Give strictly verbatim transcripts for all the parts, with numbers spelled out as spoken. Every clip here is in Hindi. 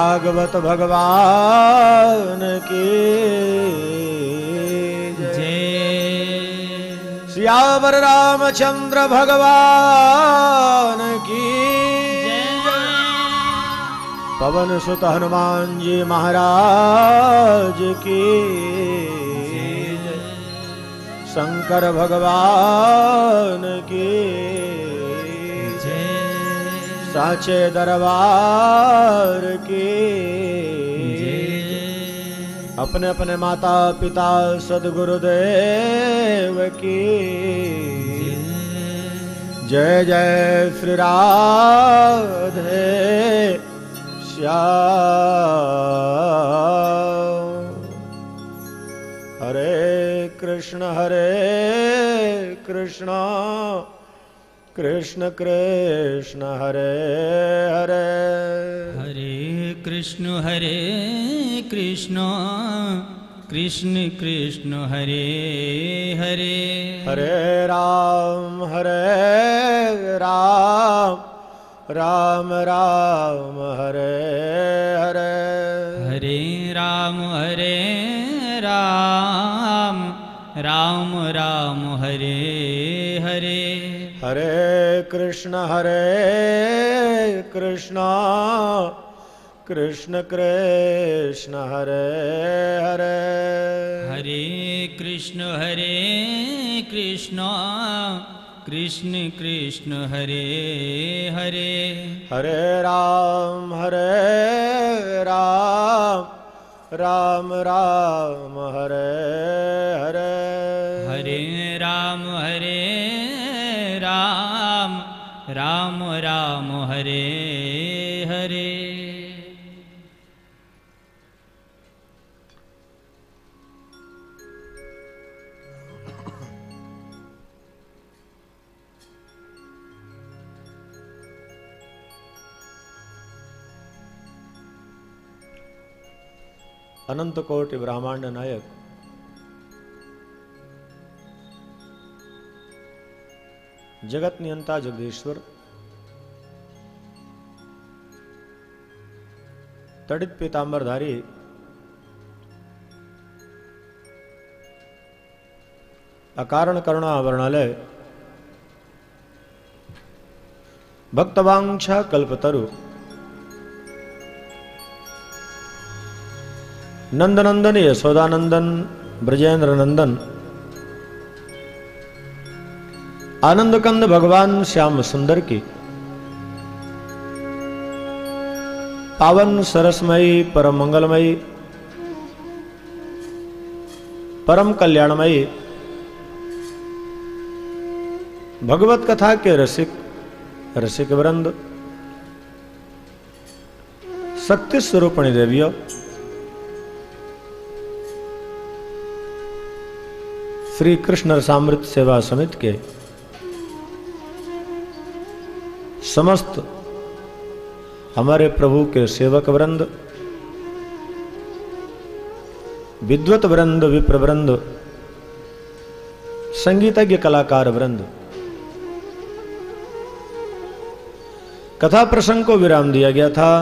भागवत भगवान की जय। सियावर रामचंद्र भगवान की जय। पवन सुत हनुमान जी महाराज की जय। शंकर भगवान की जय। साचे दरबार की जय। अपने अपने माता पिता सदगुरुदेव की जय जय श्री राधे श्याम। हरे कृष्ण हरे कृष्ण कृष्ण कृष्ण हरे हरे हरे कृष्ण हरे कृष्ण कृष्ण कृष्ण हरे हरे हरे राम हरे राम राम राम हरे हरे हरे राम हरे राम राम राम हरे हरे हरे कृष्ण हरे कृष्ण कृष्ण कृष्ण हरे हरे हरे कृष्ण हरे कृष्ण कृष्ण कृष्ण हरे हरे हरे राम हरे राम राम राम हरे हरे हरे राम हरे राम राम राम हरे हरे अनंत कोटि ब्रह्मांड नायक जगत नियंता जगदीश्वर तड़ित पीतांबरधारी अकारण करुणा वर्णालय भक्तवांछा कल्पतरु नंदनंदन यशोदानंदन ब्रजेंद्र नंदन आनंद कंद भगवान श्याम सुंदर की पावन सरसमयी परम मंगलमयी परम कल्याणमयी भगवत कथा के रसिक रसिक वृंद शक्ति स्वरूपणी देवियों श्री कृष्ण रसामृत सेवा समिति के समस्त हमारे प्रभु के सेवक वृंद विद्वत वृंद विप्र वृंद संगीतज्ञ कलाकार वृंद कथा प्रसंग को विराम दिया गया था।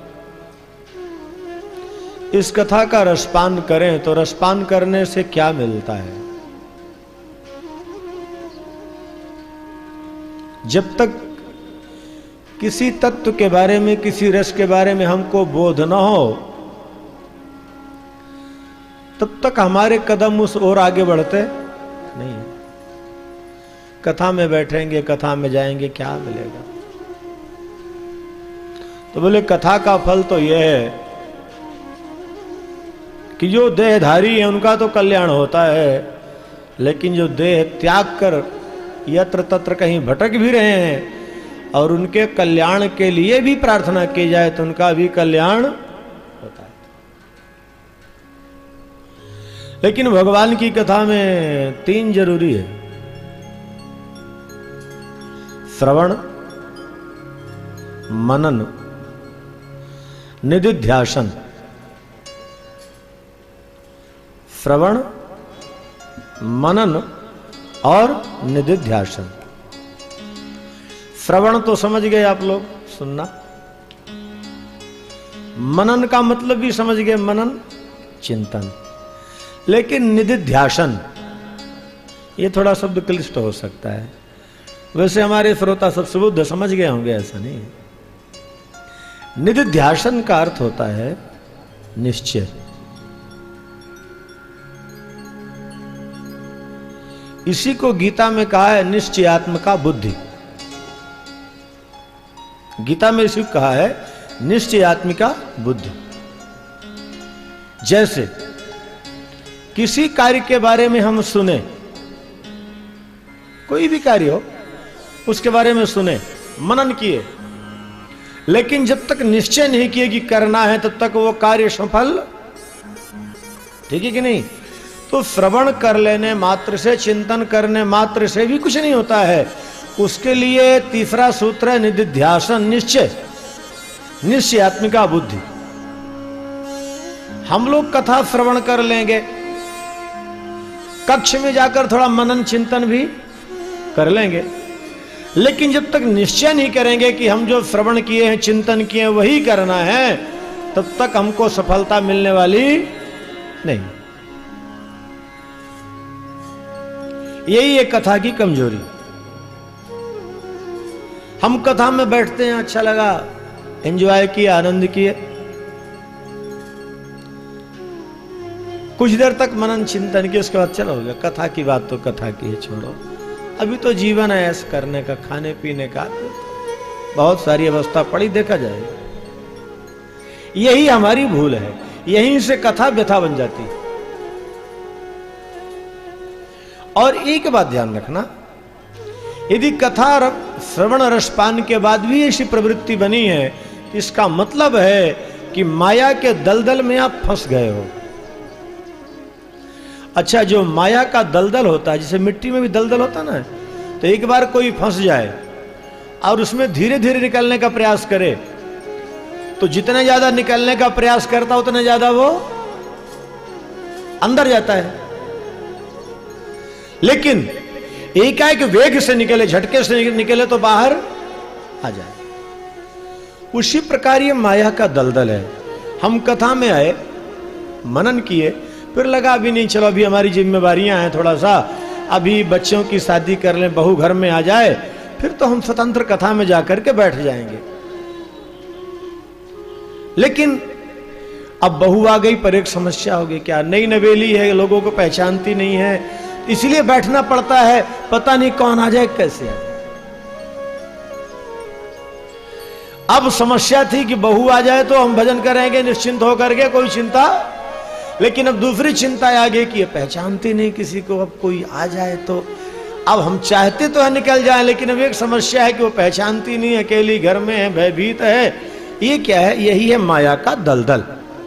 इस कथा का रसपान करें तो रसपान करने से क्या मिलता है। जब तक किसी तत्व के बारे में किसी रस के बारे में हमको बोध न हो तब तक हमारे कदम उस ओर आगे बढ़ते नहीं। कथा में बैठेंगे कथा में जाएंगे क्या मिलेगा। तो बोले कथा का फल तो यह है कि जो देहधारी है उनका तो कल्याण होता है, लेकिन जो देह त्याग कर यत्र तत्र कहीं भटक भी रहे हैं और उनके कल्याण के लिए भी प्रार्थना की जाए तो उनका भी कल्याण होता है। लेकिन भगवान की कथा में तीन जरूरी है, श्रवण, मनन, निधिध्यासन। श्रवण, मनन और निधिध्यासन। श्रवण तो समझ गए आप लोग, सुनना। मनन का मतलब भी समझ गए, मनन चिंतन। लेकिन निधिध्यासन ये थोड़ा शब्द क्लिष्ट हो सकता है। वैसे हमारे श्रोता सब सुबुद्ध समझ गए होंगे, ऐसा नहीं। निधिध्यासन का अर्थ होता है निश्चय। इसी को गीता में कहा है निश्चयात्मका बुद्धि। गीता में इसी को कहा है निश्चयात्मिका बुद्धि। जैसे किसी कार्य के बारे में हम सुने, कोई भी कार्य हो उसके बारे में सुने, मनन किए, लेकिन जब तक निश्चय नहीं किए कि करना है तब तक वो कार्य सफल, ठीक है कि नहीं? तो श्रवण कर लेने मात्र से, चिंतन करने मात्र से भी कुछ नहीं होता है। उसके लिए तीसरा सूत्र है निधिध्यासन, निश्चय, निश्चयात्मिका बुद्धि। हम लोग कथा श्रवण कर लेंगे, कक्ष में जाकर थोड़ा मनन चिंतन भी कर लेंगे, लेकिन जब तक निश्चय नहीं करेंगे कि हम जो श्रवण किए हैं, चिंतन किए हैं, वही करना है, तब तक हमको सफलता मिलने वाली नहीं। यही है कथा की कमजोरी। हम कथा में बैठते हैं, अच्छा लगा, एंजॉय किया, आनंद किए, कुछ देर तक मनन चिंतन किए, उसके बाद चलो हो गया, कथा की बात तो कथा की है, छोड़ो, अभी तो जीवन है ऐसा करने का, खाने पीने का, बहुत सारी अवस्था पड़ी, देखा जाएगा। यही हमारी भूल है, यहीं से कथा व्यथा बन जाती। और एक बात ध्यान रखना, यदि कथा श्रवण रसपान के बाद भी ऐसी प्रवृत्ति बनी है, इसका मतलब है कि माया के दलदल में आप फंस गए हो। अच्छा, जो माया का दलदल होता है, जैसे मिट्टी में भी दलदल होता ना, तो एक बार कोई फंस जाए और उसमें धीरे धीरे निकलने का प्रयास करे, तो जितना ज्यादा निकलने का प्रयास करता उतना ज्यादा वो अंदर जाता है। लेकिन एकाएक वेग से निकले, झटके से निकले तो बाहर आ जाए। उसी प्रकार ये माया का दलदल है। हम कथा में आए, मनन किए, फिर लगा अभी नहीं, चलो अभी हमारी जिम्मेवारियां हैं, थोड़ा सा अभी बच्चों की शादी कर लें, बहू घर में आ जाए, फिर तो हम स्वतंत्र कथा में जाकर के बैठ जाएंगे। लेकिन अब बहू आ गई पर एक समस्या हो गई, क्या नई नवेली है, लोगों को पहचानती नहीं है, इसलिए बैठना पड़ता है, पता नहीं कौन आ जाए, कैसे आ जाए। अब समस्या थी कि बहू आ जाए तो हम भजन करेंगे निश्चिंत होकर के, कोई चिंता, लेकिन अब दूसरी चिंता आ गई कि ये पहचानती नहीं किसी को, अब कोई आ जाए तो, अब हम चाहते तो है निकल जाए, लेकिन अब एक समस्या है कि वो पहचानती नहीं, अकेली घर में है, भयभीत है। ये क्या है? यही है माया का दलदल।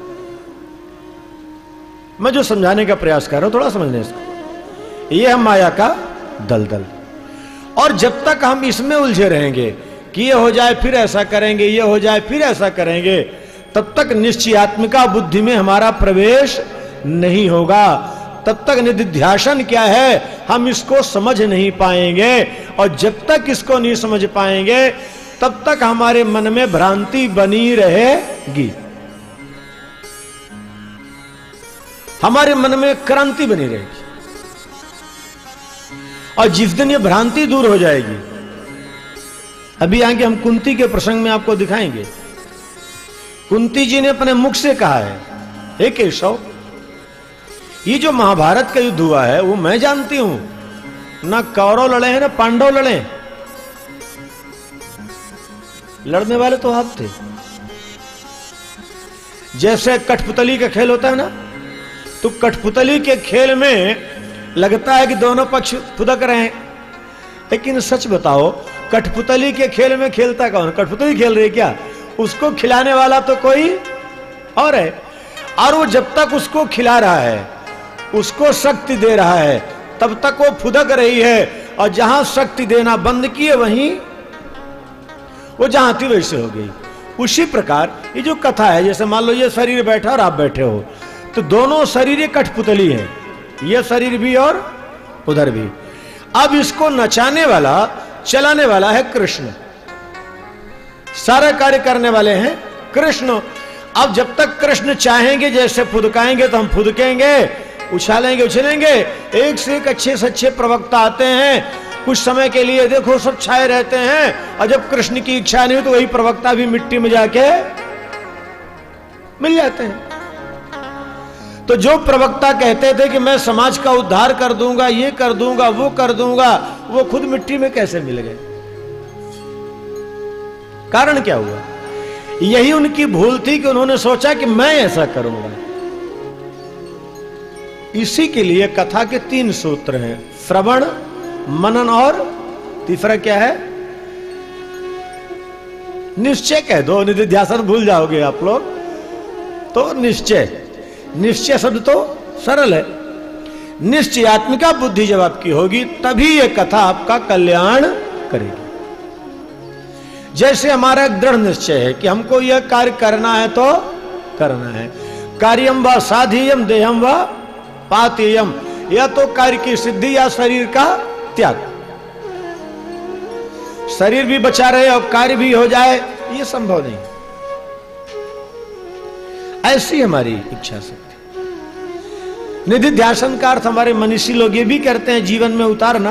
मैं जो समझाने का प्रयास कर रहा हूं, थोड़ा समझने इसको, ये है माया का दलदल। और जब तक हम इसमें उलझे रहेंगे कि ये हो जाए फिर ऐसा करेंगे, ये हो जाए फिर ऐसा करेंगे, तब तक निश्चयात्मिका बुद्धि में हमारा प्रवेश नहीं होगा। तब तक निधिध्यासन क्या है, हम इसको समझ नहीं पाएंगे। और जब तक इसको नहीं समझ पाएंगे, तब तक हमारे मन में भ्रांति बनी रहेगी, हमारे मन में क्रांति बनी रहेगी। और जिस दिन ये भ्रांति दूर हो जाएगी, अभी आगे हम कुंती के प्रसंग में आपको दिखाएंगे। कुंती जी ने अपने मुख से कहा है, हे केशव, ये जो महाभारत का युद्ध हुआ है वो मैं जानती हूं, ना कौरव लड़े हैं ना पांडव लड़े, लड़ने वाले तो आप थे। जैसे कठपुतली का खेल होता है ना, तो कठपुतली के खेल में लगता है कि दोनों पक्ष फुदक रहे हैं, लेकिन सच बताओ कठपुतली के खेल में खेलता कौन? कठपुतली खेल रही क्या? उसको खिलाने वाला तो कोई और है, और वो जब तक उसको खिला रहा है, उसको शक्ति दे रहा है, तब तक वो फुदक रही है, और जहां शक्ति देना बंद किए वहीं वो जहां थी वैसे हो गई। उसी प्रकार ये जो कथा है, जैसे मान लो ये शरीर बैठा और आप बैठे हो, तो दोनों शरीर कठपुतली है, ये शरीर भी और उधर भी। अब इसको नचाने वाला, चलाने वाला है कृष्ण, सारा कार्य करने वाले हैं कृष्ण। अब जब तक कृष्ण चाहेंगे जैसे फुदकाएंगे तो हम फुदकेंगे, उछालेंगे उछलेंगे। एक से एक अच्छे से अच्छे प्रवक्ता आते हैं, कुछ समय के लिए देखो सब छाए रहते हैं, और जब कृष्ण की इच्छा नहीं हो तो वही प्रवक्ता भी मिट्टी में जाके मिल जाते हैं। तो जो प्रवक्ता कहते थे कि मैं समाज का उद्धार कर दूंगा, ये कर दूंगा, वो कर दूंगा, वो खुद मिट्टी में कैसे मिल गए? कारण क्या हुआ? यही उनकी भूल थी कि उन्होंने सोचा कि मैं ऐसा करूंगा। इसी के लिए कथा के तीन सूत्र हैं, श्रवण, मनन और तीसरा क्या है? निश्चय कह दो, निधिध्यासन भूल जाओगे आप लोग तो। निश्चय, निश्चय शब्द तो सरल है। निश्चयात्मिका बुद्धि जब आपकी होगी तभी यह कथा आपका कल्याण करेगी। जैसे हमारा एक दृढ़ निश्चय है कि हमको यह कार्य करना है तो करना है, कार्यम व साधीयम देहम व पातेयम, या तो कार्य की सिद्धि या शरीर का त्याग। शरीर भी बचा रहे और कार्य भी हो जाए, यह संभव नहीं। ऐसी हमारी इच्छा शक्ति। निधिध्यासन का अर्थ हमारे मनीषी लोग ये भी करते हैं जीवन में उतारना,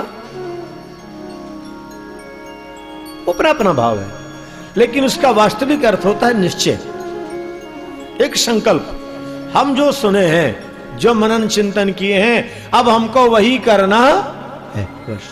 अपना अपना भाव है, लेकिन उसका वास्तविक अर्थ होता है निश्चय, एक संकल्प। हम जो सुने हैं, जो मनन चिंतन किए हैं, अब हमको वही करना है।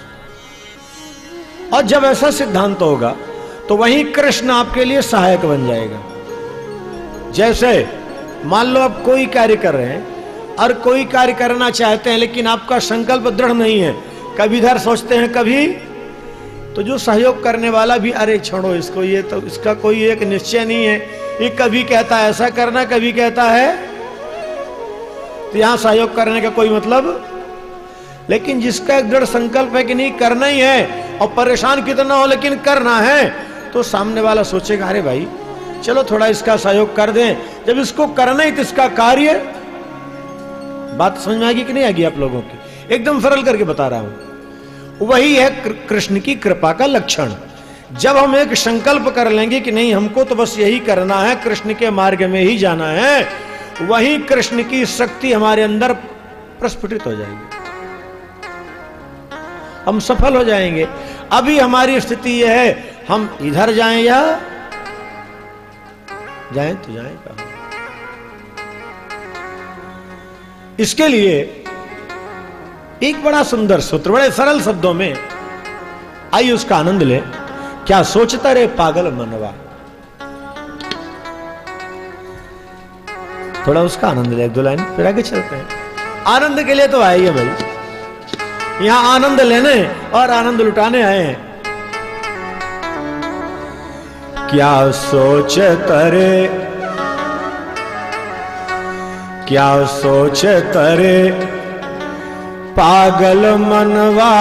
और जब ऐसा सिद्धांत होगा तो वही कृष्ण आपके लिए सहायक बन जाएगा। जैसे मान लो आप कोई कार्य कर रहे हैं और कोई कार्य करना चाहते हैं, लेकिन आपका संकल्प दृढ़ नहीं है, कभी इधर सोचते हैं कभी, तो जो सहयोग करने वाला भी अरे छोड़ो इसको, ये तो इसका कोई एक निश्चय नहीं है, ये कभी कहता है ऐसा करना, कभी कहता है, तो यहां सहयोग करने का कोई मतलब। लेकिन जिसका एक दृढ़ संकल्प है कि नहीं करना ही है, और परेशान कितना हो लेकिन करना है, तो सामने वाला सोचेगा अरे भाई चलो थोड़ा इसका सहयोग कर दें। जब इसको करना ही तो इसका कार्य, बात समझ में आएगी कि नहीं आएगी आप लोगों की? एकदम सरल करके बता रहा हूं। वही है कृष्ण की कृपा का लक्षण। जब हम एक संकल्प कर लेंगे कि नहीं हमको तो बस यही करना है, कृष्ण के मार्ग में ही जाना है, वही कृष्ण की शक्ति हमारे अंदर प्रस्फुटित हो जाएगी, हम सफल हो जाएंगे। अभी हमारी स्थिति यह है, हम इधर जाएं या जाएं तो जाएं कहां? इसके लिए एक बड़ा सुंदर सूत्र, बड़े सरल शब्दों में, आइए उसका आनंद ले। क्या सोचता रे पागल मनवा, थोड़ा उसका आनंद ले, एक दो लाइन फिर आगे चलते हैं। आनंद के लिए तो आए हैं भाई, यहां आनंद लेने और आनंद लुटाने आए हैं। क्या सोचता रे, क्या सोचता रे पागल मनवा,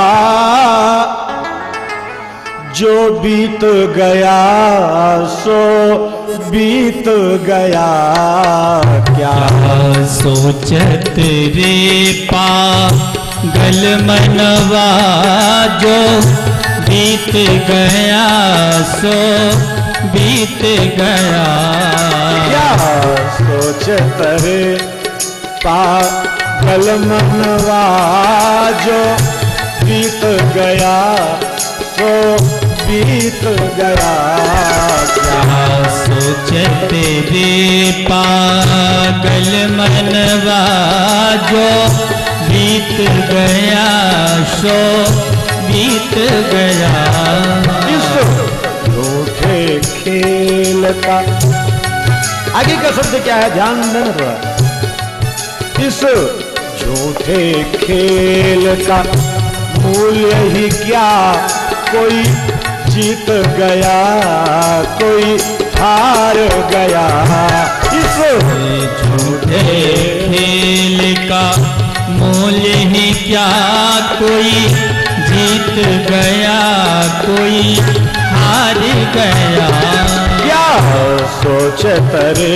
जो बीत गया सो बीत गया। क्या सोचत रे पागल मनवा, जो बीत गया सो बीत गया। क्या सोचत रे पागल मनवा, जो बीत गया सो बीत गया। क्या सोचत रे पागल मनवा, जो बीत गया सो बीत गया। इस झूठे खेल का, आगे का शब्द क्या है ध्यान देना थोड़ा। इस झूठे खेल का मूल्य ही क्या, कोई जीत गया कोई हार गया। इस झूठे खेल का मूल्य ही क्या, कोई जीत गया कोई हार गया। क्या सोचत रे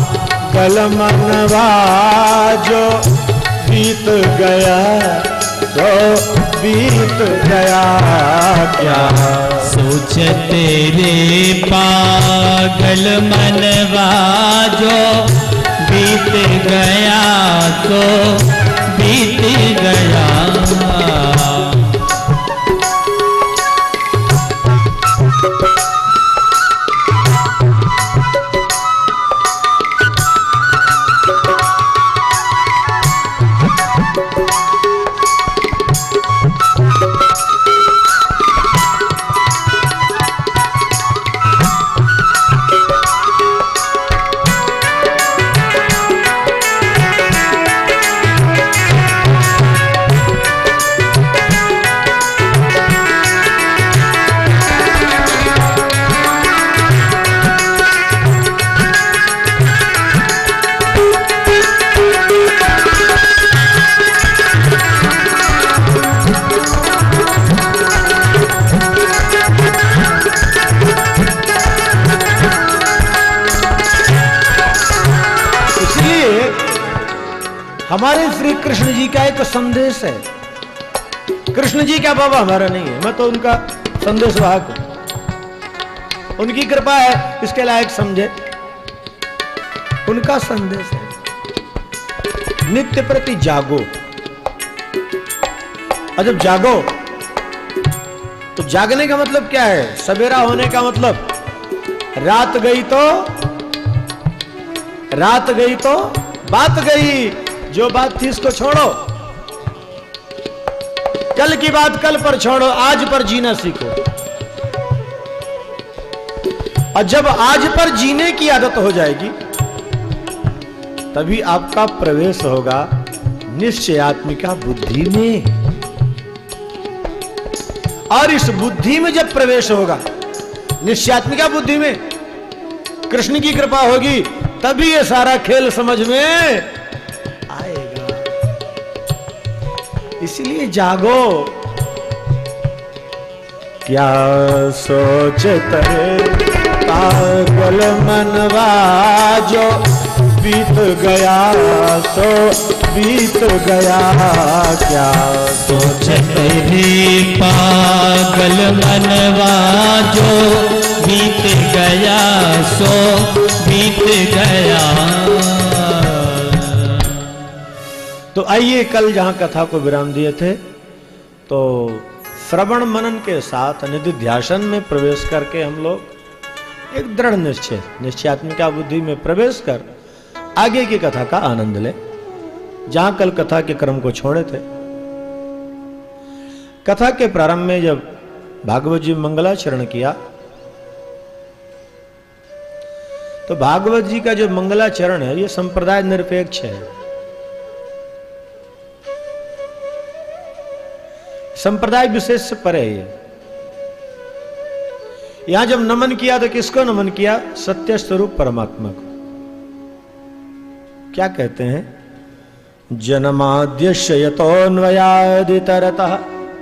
पागल मनवा, जो बीत गया सो बीत गया क्या। सोच तेरे पागल मनवा जो बीत गया तो बीत गया। हमारे श्री कृष्ण जी का एक संदेश है। कृष्ण जी क्या बाबा हमारा नहीं है, मैं तो उनका संदेश वाहक हूं। उनकी कृपा है इसके लायक समझे। उनका संदेश है नित्य प्रति जागो। और जब जागो तो जागने का मतलब क्या है? सवेरा होने का मतलब रात गई तो रात गई तो बात गई। जो बात थी इसको छोड़ो, कल की बात कल पर छोड़ो, आज पर जीना सीखो। और जब आज पर जीने की आदत हो जाएगी तभी आपका प्रवेश होगा निश्चयात्मिका बुद्धि में। और इस बुद्धि में जब प्रवेश होगा निश्चयात्मिका बुद्धि में, कृष्ण की कृपा होगी, तभी ये सारा खेल समझ में आएगा। इसलिए जागो। क्या सोचते पागल मनवा जो बीत गया तो बीत गया। क्या सोचते पागल मनवा जो बीत गया सो बीत गया। तो आइए कल जहां कथा को विराम दिए थे, तो श्रवण मनन के साथ निधिध्यासन में प्रवेश करके हम लोग एक दृढ़ निश्चय निश्चयात्मिका बुद्धि में प्रवेश कर आगे की कथा का आनंद ले। जहां कल कथा के क्रम को छोड़े थे, कथा के प्रारंभ में जब भागवत जी मंगलाचरण किया, तो भागवत जी का जो मंगलाचरण है ये संप्रदाय निरपेक्ष है। संप्रदाय विशेष से परे है। यहां जब नमन किया तो किसको नमन किया? सत्य स्वरूप परमात्मा को। क्या कहते हैं? जन्माद्यस्य यतोऽन्वयादितरतः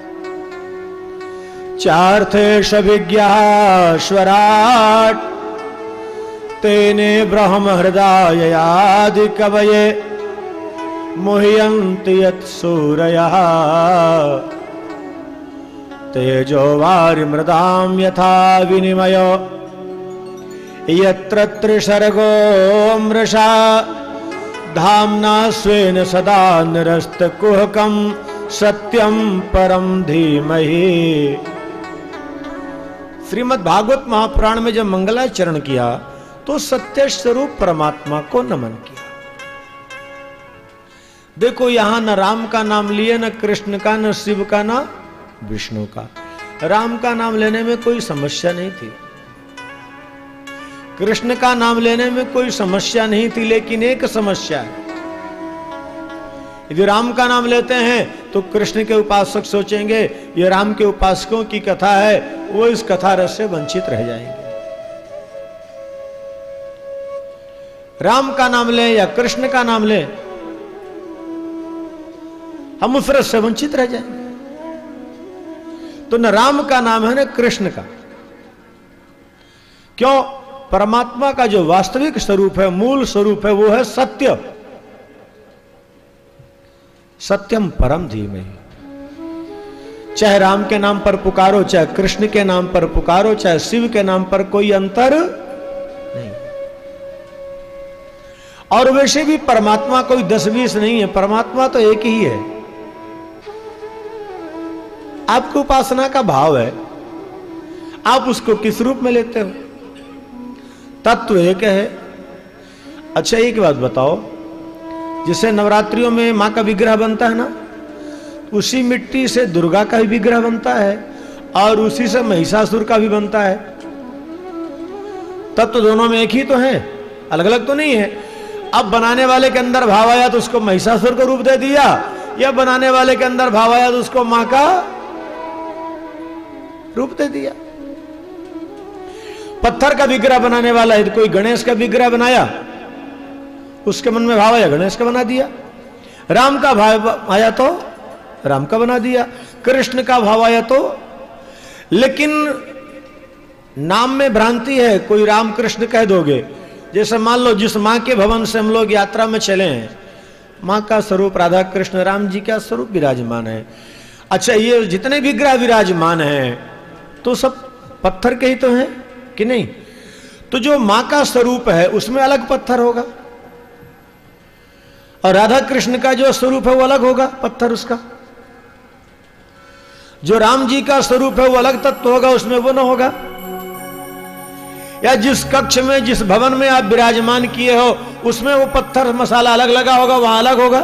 चार्थेष विज्ञाश्वराट् तेने ब्रह्म हृदयादि कवये मुह्यन्ति यत्सूरयः तेजो वारिमृदां यथा विनिमयो यत्र त्रिसर्गो मृषा धाम्ना स्वेन सदा निरस्तकुहकं सत्यं परम धीमहि। श्रीमद् भागवत महापुराण में जब मंगलाचरण किया तो सत्य स्वरूप परमात्मा को नमन किया। देखो यहां न राम का नाम लिए, न कृष्ण का, न शिव का, न विष्णु का। राम का नाम लेने में कोई समस्या नहीं थी, कृष्ण का नाम लेने में कोई समस्या नहीं थी, लेकिन एक समस्या है। यदि राम का नाम लेते हैं तो कृष्ण के उपासक सोचेंगे ये राम के उपासकों की कथा है, वो इस कथा रस से वंचित रह जाएंगे। राम का नाम लें या कृष्ण का नाम लें, हम उस रस से वंचित रह जाएंगे। तो न राम का नाम है न कृष्ण का। क्यों? परमात्मा का जो वास्तविक स्वरूप है, मूल स्वरूप है, वो है सत्य। सत्यम परम धीमहि। चाहे राम के नाम पर पुकारो, चाहे कृष्ण के नाम पर पुकारो, चाहे शिव के नाम पर, कोई अंतर नहीं। और वैसे भी परमात्मा कोई दस बीस नहीं है, परमात्मा तो एक ही है। आपकी उपासना का भाव है, आप उसको किस रूप में लेते हो। तत्व एक है। अच्छा एक बात बताओ, जिसे नवरात्रियों में मां का विग्रह बनता है ना, उसी मिट्टी से दुर्गा का भी विग्रह बनता है और उसी से महिषासुर का भी बनता है। तब तो दोनों में एक ही तो है, अलग अलग तो नहीं है। अब बनाने वाले के अंदर भाव आया तो उसको महिषासुर का रूप दे दिया, या बनाने वाले के अंदर भाव आया तो उसको मां का रूप दे दिया। पत्थर का विग्रह बनाने वाला है तो कोई गणेश का विग्रह बनाया, उसके मन में भाव आया गणेश का बना दिया। राम का भाव आया तो राम का बना दिया, कृष्ण का भाव आया तो। लेकिन नाम में भ्रांति है, कोई राम कृष्ण कह दोगे। जैसे मान लो जिस मां के भवन से हम लोग यात्रा में चले हैं, मां का स्वरूप राधा कृष्ण राम जी का स्वरूप विराजमान है। अच्छा ये जितने विग्रह विराजमान हैं तो सब पत्थर के ही तो हैं कि नहीं? तो जो मां का स्वरूप है उसमें अलग पत्थर होगा, और राधा कृष्ण का जो स्वरूप है वो अलग होगा पत्थर उसका। जो राम जी का स्वरूप है वो अलग तत्व होगा, उसमें वो ना होगा। या जिस कक्ष में जिस भवन में आप विराजमान किए हो उसमें वो पत्थर मसाला अलग लगा होगा, वहां अलग होगा।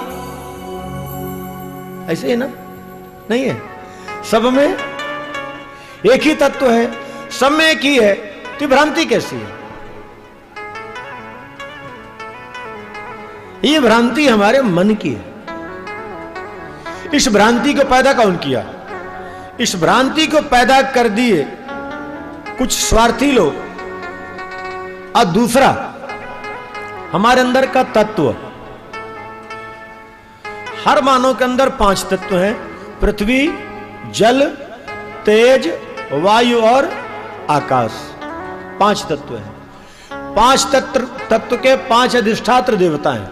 ऐसे ही ना? नहीं है, सब में एक ही तत्व है, सब में एक ही है, तो भ्रांति कैसी है? ये भ्रांति हमारे मन की है। इस भ्रांति को पैदा कौन किया? इस भ्रांति को पैदा कर दिए कुछ स्वार्थी लोग, और दूसरा हमारे अंदर का तत्व। हर मानव के अंदर पांच तत्व हैं, पृथ्वी, जल, तेज, वायु और आकाश। पांच तत्व हैं। पांच तत्व तत्व के पांच अधिष्ठात्र देवता हैं,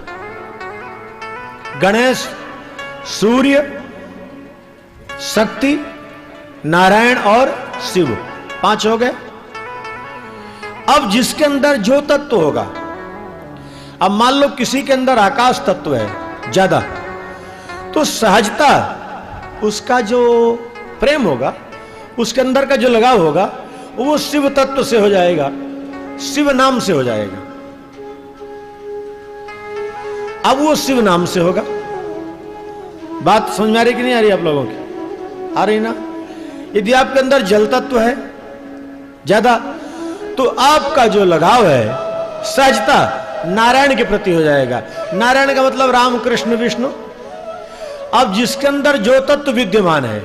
गणेश, सूर्य, शक्ति, नारायण और शिव। पांच हो गए। अब जिसके अंदर जो तत्व होगा, अब मान लो किसी के अंदर आकाश तत्व है ज्यादा, तो सहजता उसका जो प्रेम होगा, उसके अंदर का जो लगाव होगा, वो शिव तत्व से हो जाएगा, शिव नाम से हो जाएगा। अब वो शिव नाम से होगा। बात समझ में आ रही कि नहीं आ रही आप लोगों की? आ रही ना? यदि आपके अंदर जल तत्व है ज्यादा, तो आपका जो लगाव है सहजता नारायण के प्रति हो जाएगा। नारायण का मतलब राम कृष्ण विष्णु। अब जिसके अंदर जो तत्व विद्यमान है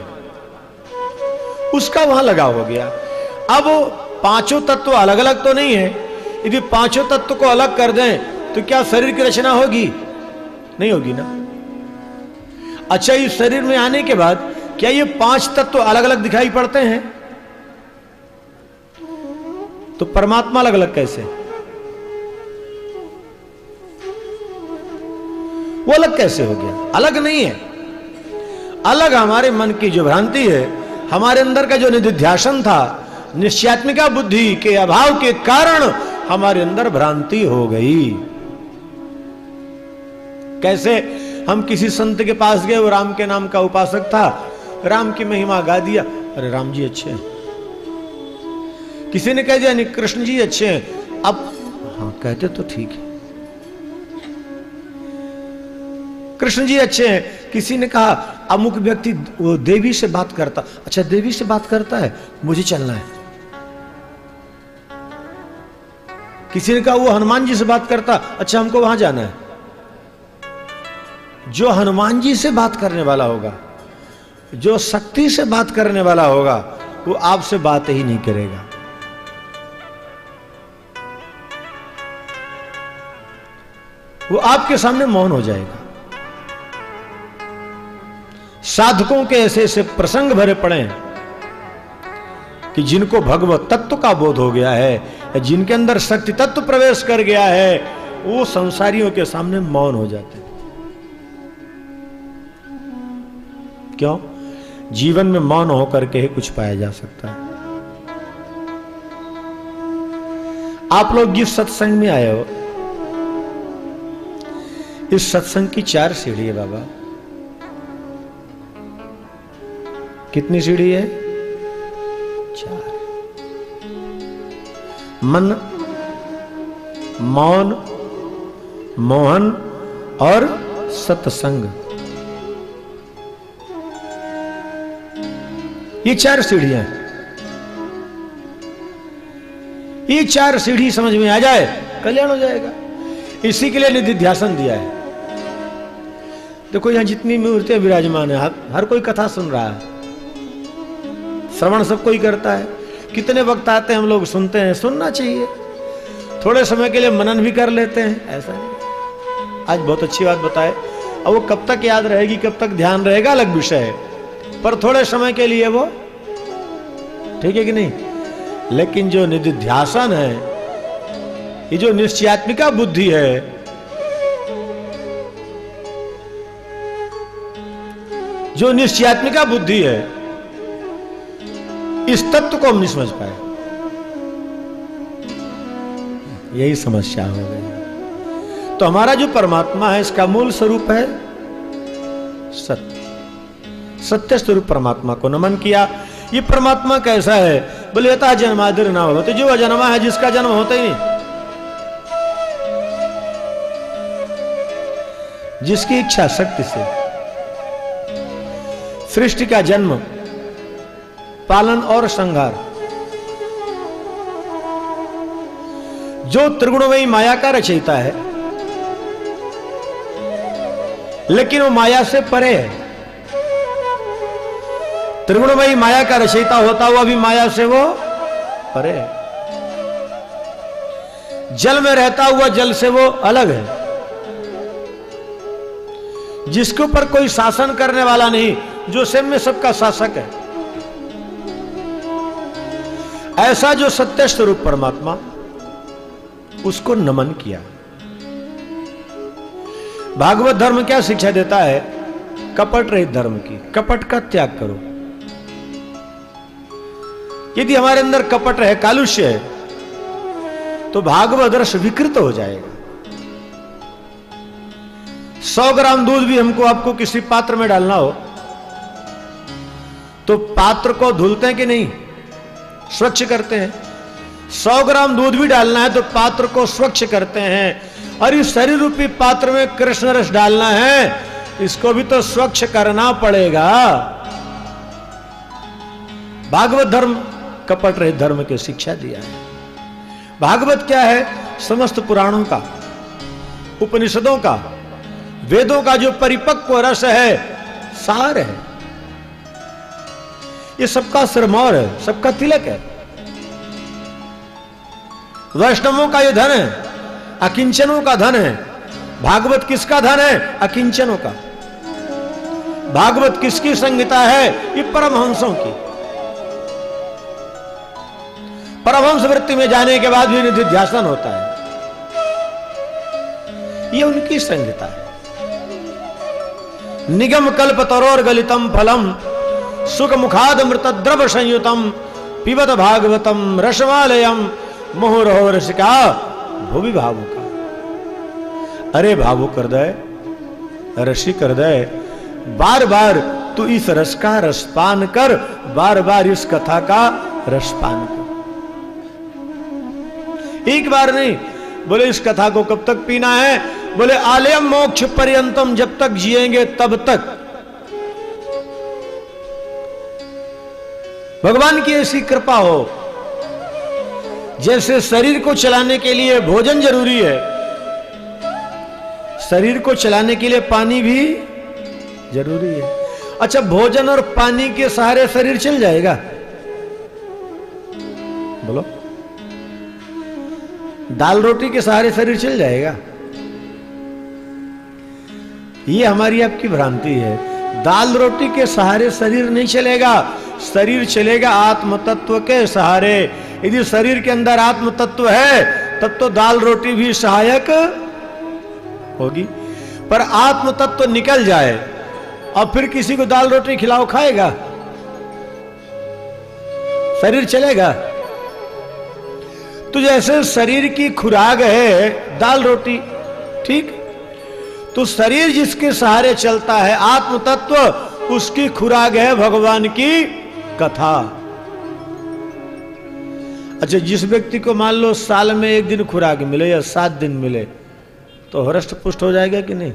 उसका वहां लगाव हो गया। अब पांचों तत्व अलग अलग तो नहीं है। यदि पांचों तत्व को अलग कर दें तो क्या शरीर की रचना होगी? नहीं होगी ना। अच्छा इस शरीर में आने के बाद क्या ये पांच तत्व अलग अलग दिखाई पड़ते हैं? तो परमात्मा अलग अलग कैसे? वो अलग कैसे हो गया? अलग नहीं है। अलग हमारे मन की जो भ्रांति है, हमारे अंदर का जो निधिध्यासन था, निश्चयात्मिका बुद्धि के अभाव के कारण हमारे अंदर भ्रांति हो गई। कैसे? हम किसी संत के पास गए, वो राम के नाम का उपासक था, राम की महिमा गा दिया, अरे राम जी अच्छे हैं। किसी ने कह दिया नहीं कृष्ण जी अच्छे हैं। अब हाँ कहते तो ठीक है, कृष्ण जी अच्छे हैं। किसी ने कहा अमुक व्यक्ति वो देवी से बात करता, अच्छा देवी से बात करता है, मुझे चलना है। किसी ने कहा वो हनुमान जी से बात करता, अच्छा हमको वहां जाना है। जो हनुमान जी से बात करने वाला होगा, जो शक्ति से बात करने वाला होगा, वो आपसे बात ही नहीं करेगा। वो आपके सामने मौन हो जाएगा। साधकों के ऐसे ऐसे प्रसंग भरे पड़े हैं कि जिनको भगवत तत्व का बोध हो गया है, जिनके अंदर शक्ति तत्व प्रवेश कर गया है, वो संसारियों के सामने मौन हो जाते हैं। क्यों? जीवन में मौन होकर के ही कुछ पाया जा सकता है। आप लोग जिस सत्संग में आए हो, इस सत्संग की चार सीढ़ी है बाबा। कितनी सीढ़ी है? चार। मन, मौन, मोहन और सत्संग, ये चार सीढ़ियां। ये चार सीढ़ी समझ में आ जाए, कल्याण हो जाएगा। इसी के लिए निधिध्यासन दिया है। देखो यहां जितनी मूर्तियां विराजमान है, हर कोई कथा सुन रहा है, श्रवण सब कोई करता है। कितने वक्त आते हैं हम लोग सुनते हैं, सुनना चाहिए। थोड़े समय के लिए मनन भी कर लेते हैं, ऐसा नहीं। आज बहुत अच्छी बात बताए। अब वो कब तक याद रहेगी, कब तक ध्यान रहेगा, अलग विषय है, पर थोड़े समय के लिए वो ठीक है कि नहीं। लेकिन जो निधिध्यासन है, ये जो निश्चयात्मिका बुद्धि है, जो निश्चयात्मिका बुद्धि है, इस तत्व को हम नहीं समझ पाए। यही समस्या हो गई। तो हमारा जो परमात्मा है, इसका मूल स्वरूप है सत्य। सत्य स्वरूप परमात्मा को नमन किया। ये परमात्मा कैसा है? बोले यथा जन्मादिर ना हो, तो जो अजन्मा है, जिसका जन्म होता ही नहीं, जिसकी इच्छा शक्ति से सृष्टि का जन्म, पालन और संहार, जो त्रिगुणमयी माया का रचयिता है, लेकिन वो माया से परे है। त्रिगुणमयी माया का रचयिता होता हुआ भी माया से वो परे है। जल में रहता हुआ जल से वो अलग है। जिसके ऊपर कोई शासन करने वाला नहीं, जो स्वयं में सबका शासक है, ऐसा जो सत्य स्वरूप परमात्मा, उसको नमन किया। भागवत धर्म क्या शिक्षा देता है? कपट रहित धर्म की। कपट का त्याग करो। यदि हमारे अंदर कपट है, कालुष्य है, तो भागवत रस विकृत हो जाएगा। सौ ग्राम दूध भी हमको आपको किसी पात्र में डालना हो, तो पात्र को धुलते हैं कि नहीं? स्वच्छ करते हैं। सौ ग्राम दूध भी डालना है तो पात्र को स्वच्छ करते हैं। और इस शरीर रूपी पात्र में कृष्ण रस डालना है, इसको भी तो स्वच्छ करना पड़ेगा। भागवत धर्म कपट रहित धर्म की शिक्षा दिया है। भागवत क्या है? समस्त पुराणों का, उपनिषदों का, वेदों का जो परिपक्व रस है, सार है। ये सबका सिरमौर है, सबका तिलक है। वैष्णवों का ये धन है, अकिंचनों का धन है। भागवत किसका धन है? अकिंचनों का। भागवत किसकी संहिता है? ये परमहंसों की। परमहंस वृत्ति में जाने के बाद भी निधिध्यासन होता है, ये उनकी संहिता है। निगम कल्प तरोर गलितम फलम सुख मुखाद मृत द्रव संयुतम पिबत भागवतम रसमालयम मोहरहो रसिका भूवि भावुका। अरे भावुक हृदय, रसिक हृदय, बार बार तू इस रस का रसपान कर, बार बार इस कथा का रसपान कर। एक बार नहीं। बोले इस कथा को कब तक पीना है? बोले आलयम मोक्ष पर्यंतम, जब तक जिएंगे तब तक। भगवान की ऐसी कृपा हो। जैसे शरीर को चलाने के लिए भोजन जरूरी है, शरीर को चलाने के लिए पानी भी जरूरी है। अच्छा, भोजन और पानी के सहारे शरीर चल जाएगा? बोलो, दाल रोटी के सहारे शरीर चल जाएगा? ये हमारी आपकी भ्रांति है। दाल रोटी के सहारे शरीर नहीं चलेगा। शरीर चलेगा आत्म तत्व के सहारे। यदि शरीर के अंदर आत्म तत्व है, तब तो दाल रोटी भी सहायक होगी। पर आत्म तत्व निकल जाए और फिर किसी को दाल रोटी खिलाओ, खाएगा? शरीर चलेगा? तो जैसे शरीर की खुराक है दाल रोटी, ठीक, तो शरीर जिसके सहारे चलता है आत्म तत्व, उसकी खुराक है भगवान की कथा। अच्छा, जिस व्यक्ति को मान लो साल में एक दिन खुराक मिले या सात दिन मिले तो हृष्ट पुष्ट हो जाएगा कि नहीं?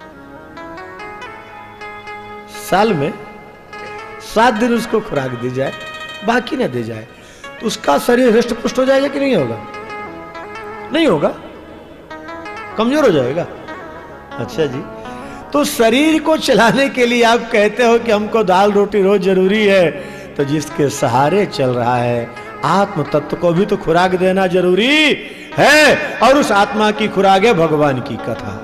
साल में सात दिन उसको खुराक दी जाए, बाकी ना दी जाए, तो उसका शरीर हृष्ट पुष्ट हो जाएगा कि नहीं होगा? नहीं होगा, कमजोर हो जाएगा। अच्छा जी, तो शरीर को चलाने के लिए आप कहते हो कि हमको दाल रोटी रोज जरूरी है, तो जिसके सहारे चल रहा है आत्म तत्व को भी तो खुराक देना जरूरी है, और उस आत्मा की खुराक है भगवान की कथा।